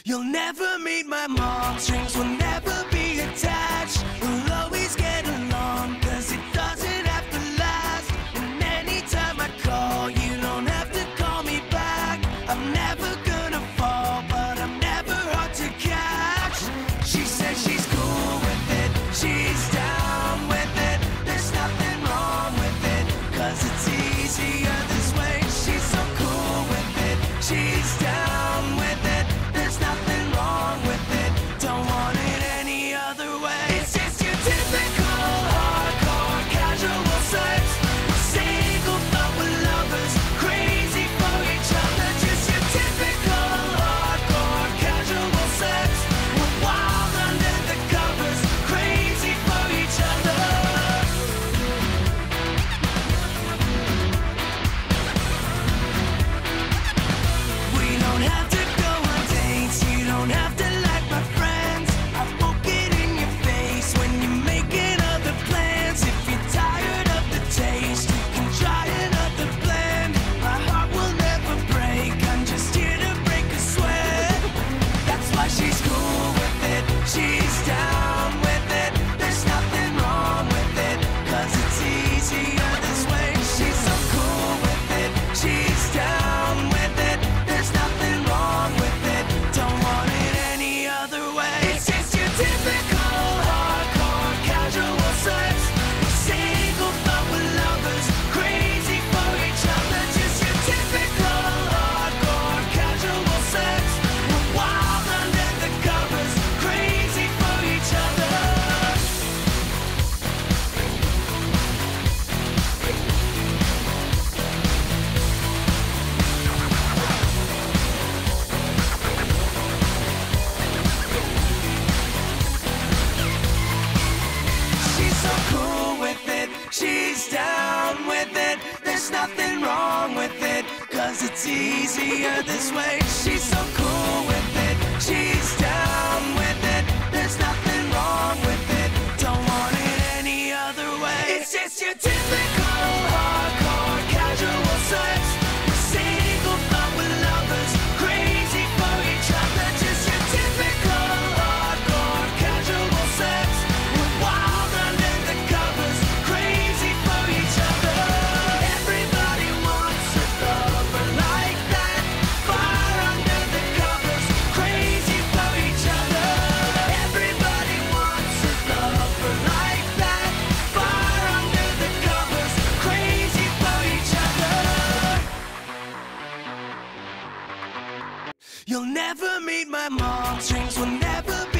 You'll never meet my mom, strings will never be attached. We'll always get along, cause it doesn't have to last. And anytime I call, you don't have to call me back. I'm never gonna fall, but I'm never hard to catch. She says she's cool with it, she's down with it. There's nothing wrong with it, cause it's easier this way. She's so cool with it, she's down with it. There's nothing wrong with it, don't want it any other way. It's just your typical hardcore casual sex. Single but we're lovers, crazy for each other. Just your typical hardcore casual sex. We're wild under the covers, crazy for each other. We don't have to go on dates, you don't have to like my friends. I won't get in your face when you're making other plans. If you're tired of the taste, you can try another blend. My heart will never break, I'm just here to break a sweat. That's why she's cool with it, she's down with it. There's nothing wrong with it, cause it's easier this way. She's so cool with it, she's down with it. There's nothing wrong with it, don't want it any other way. It's just your typical hardcore casual sex. Single but we're lovers, crazy for each other. Just your typical hardcore casual sex. We're wild under the covers, crazy for each other. She's so cool with it, she's down with it. There's nothing wrong with it, cause it's easier this way. She's so cool with it, she's down with it. There's nothing wrong with it, don't want it any other way. It's just your typical hardcore casual sex. Single but we're lovers, crazy for each other. Just your typical hardcore casual sex. We're wild under the covers, crazy for each other. Everybody wants a lover like that, far under the covers, crazy for each other. Everybody wants a lover like that, far under the covers, crazy for each other. You'll never meet my mom, strings will never